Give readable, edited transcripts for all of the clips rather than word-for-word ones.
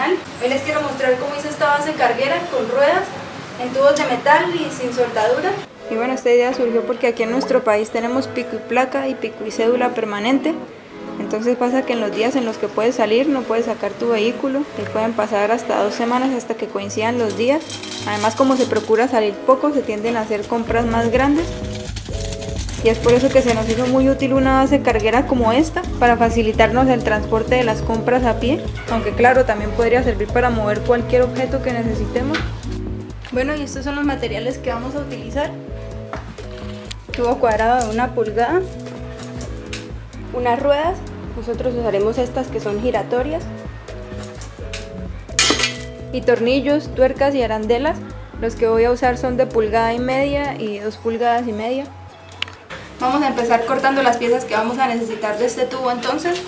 canal. Hoy les quiero mostrar cómo hice esta base carguera con ruedas en tubos de metal y sin soldadura. Y bueno, esta idea surgió porque aquí en nuestro país tenemos pico y placa y pico y cédula permanente. Entonces pasa que en los días en los que puedes salir no puedes sacar tu vehículo y pueden pasar hasta 2 semanas hasta que coincidan los días. Además, como se procura salir poco, se tienden a hacer compras más grandes. Y es por eso que se nos hizo muy útil una base carguera como esta para facilitarnos el transporte de las compras a pie, aunque claro, también podría servir para mover cualquier objeto que necesitemos. Bueno, y estos son los materiales que vamos a utilizar: tubo cuadrado de 1 pulgada, unas ruedas, nosotros usaremos estas que son giratorias, y tornillos, tuercas y arandelas. Los que voy a usar son de 1,5 pulgadas y 2,5 pulgadas. Vamos a empezar cortando las piezas que vamos a necesitar de este tubo. Entonces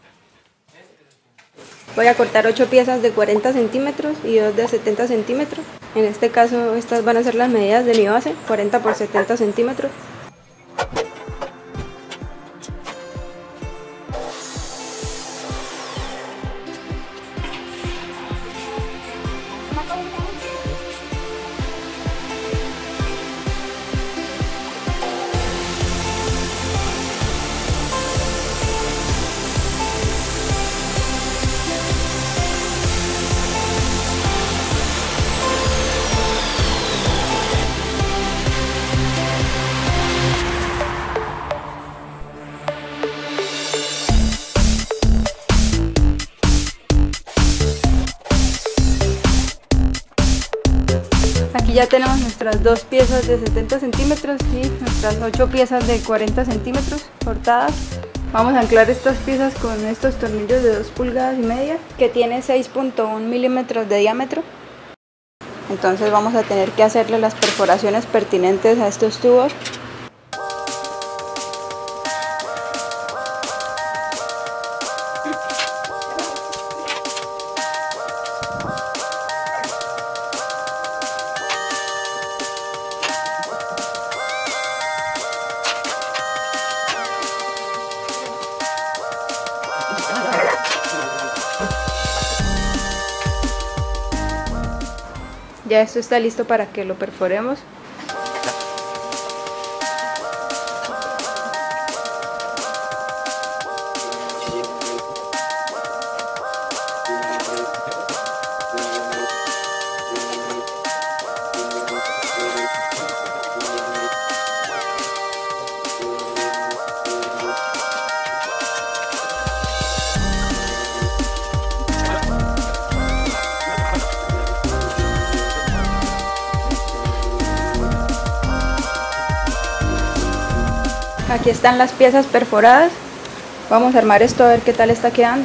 voy a cortar 8 piezas de 40 centímetros y 2 de 70 centímetros. En este caso estas van a ser las medidas de mi base, 40 por 70 centímetros. Aquí ya tenemos nuestras 2 piezas de 70 centímetros y nuestras 8 piezas de 40 centímetros cortadas. Vamos a anclar estas piezas con estos tornillos de 2,5 pulgadas que tiene 6,1 milímetros de diámetro. Entonces vamos a tener que hacerle las perforaciones pertinentes a estos tubos. Ya esto está listo para que lo perforemos. Aquí están las piezas perforadas. Vamos a armar esto a ver qué tal está quedando.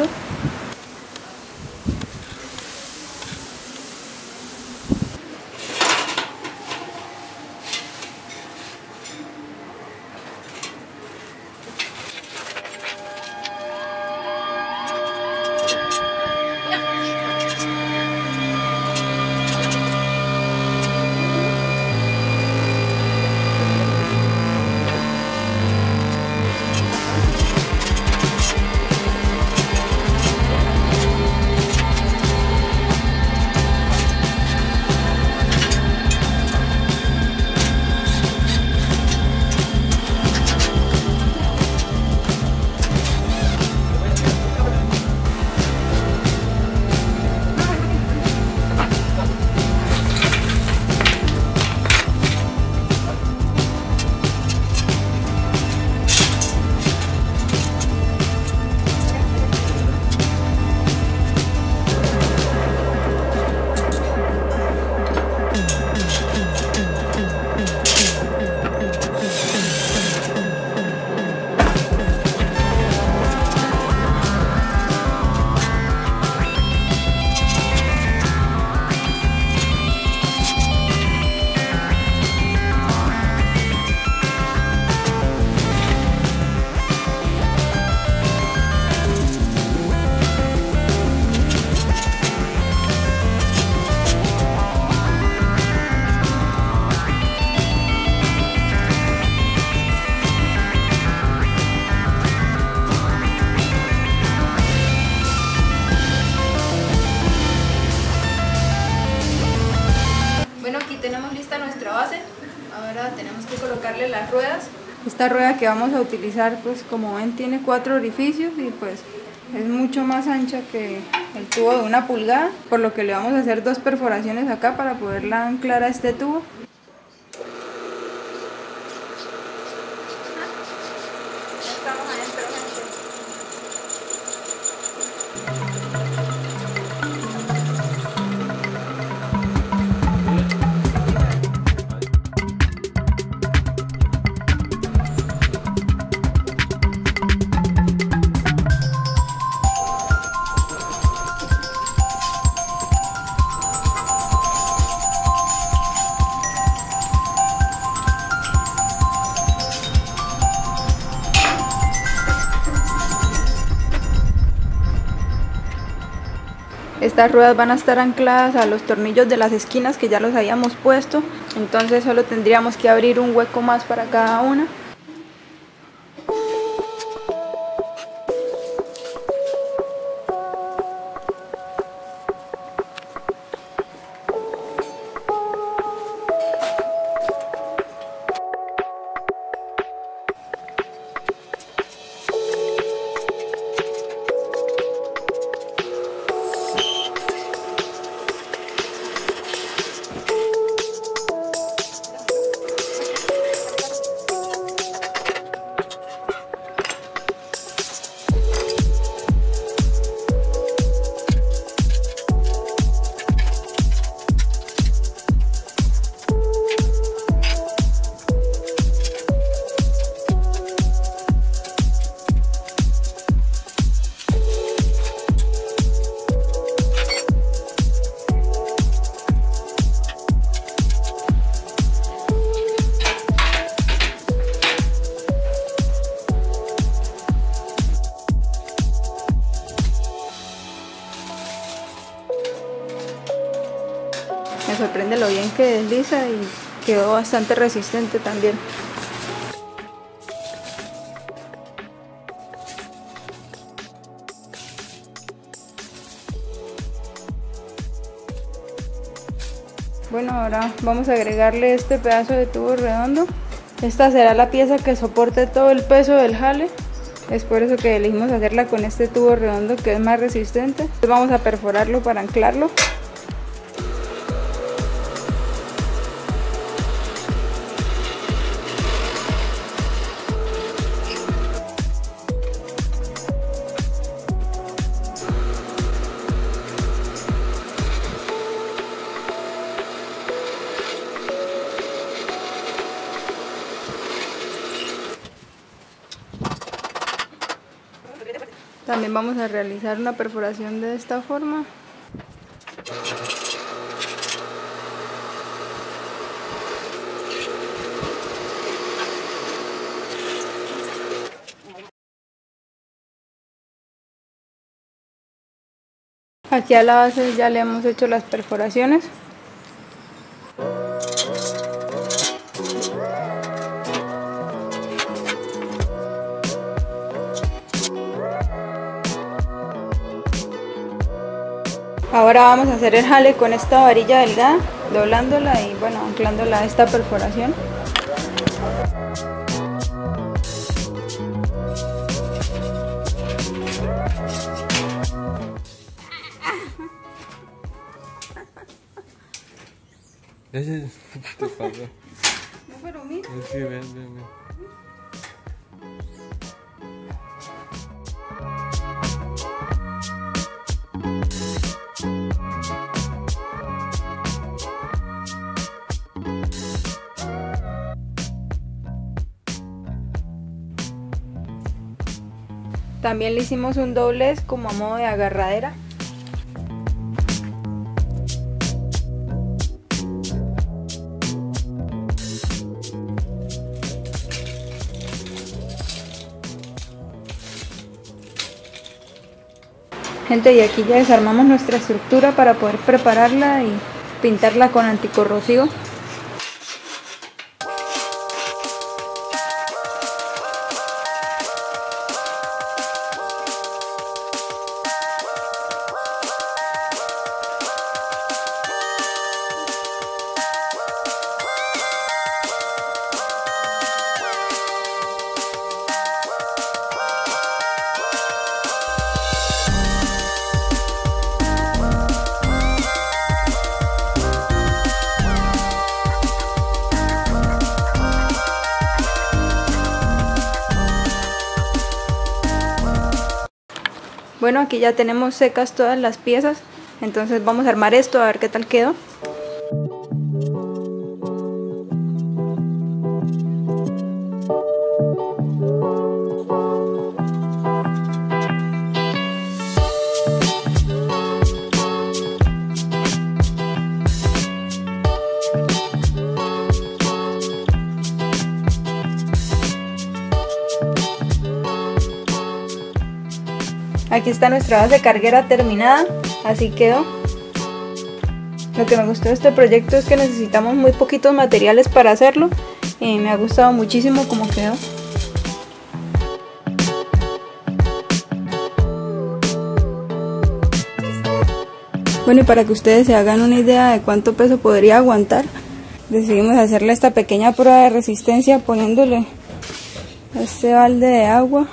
Ahora tenemos que colocarle las ruedas. Esta rueda que vamos a utilizar, pues como ven, tiene 4 orificios y pues es mucho más ancha que el tubo de 1 pulgada, por lo que le vamos a hacer 2 perforaciones acá para poderla anclar a este tubo. Estamos adentro, Estas ruedas van a estar ancladas a los tornillos de las esquinas que ya los habíamos puesto, entonces solo tendríamos que abrir un hueco más para cada una. Me sorprende lo bien que desliza y quedó bastante resistente también. Bueno, ahora vamos a agregarle este pedazo de tubo redondo. Esta será la pieza que soporte todo el peso del jale. Es por eso que elegimos hacerla con este tubo redondo, que es más resistente. Entonces vamos a perforarlo para anclarlo. También vamos a realizar una perforación de esta forma. Aquí a la base ya le hemos hecho las perforaciones. Ahora vamos a hacer el jale con esta varilla delgada, doblándola y bueno, anclándola a esta perforación. ¿Qué te pasa? No, pero mira. Sí, ven. También le hicimos un doblez como a modo de agarradera. Gente, y aquí ya desarmamos nuestra estructura para poder prepararla y pintarla con anticorrosivo. Bueno, aquí ya tenemos secas todas las piezas, entonces vamos a armar esto a ver qué tal quedó. Aquí está nuestra base carguera terminada, así quedó. Lo que me gustó de este proyecto es que necesitamos muy poquitos materiales para hacerlo y me ha gustado muchísimo cómo quedó. Bueno, y para que ustedes se hagan una idea de cuánto peso podría aguantar, decidimos hacerle esta pequeña prueba de resistencia poniéndole este balde de agua.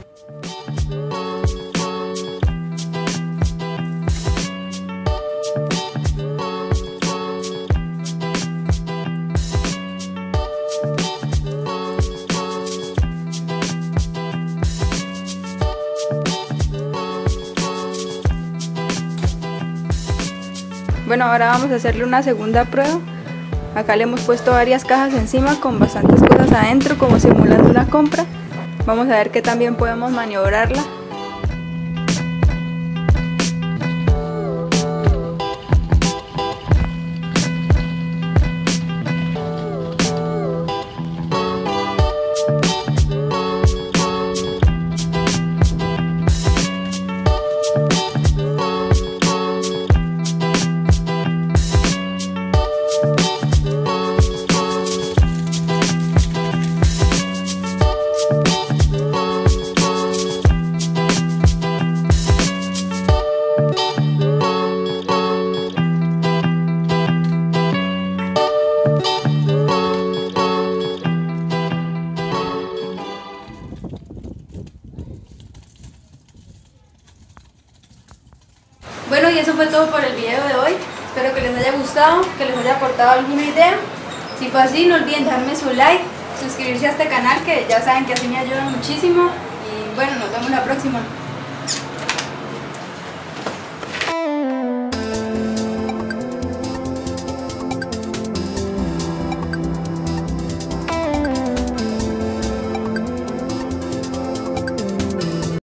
Bueno, ahora vamos a hacerle una segunda prueba. Acá le hemos puesto varias cajas encima con bastantes cosas adentro, como simulando una compra. Vamos a ver qué también podemos maniobrarla. Bueno, y eso fue todo por el video de hoy. Espero que les haya gustado, que les haya aportado alguna idea. Si fue así, no olviden dejarme su like, suscribirse a este canal, que ya saben que así me ayuda muchísimo. Y bueno, nos vemos la próxima.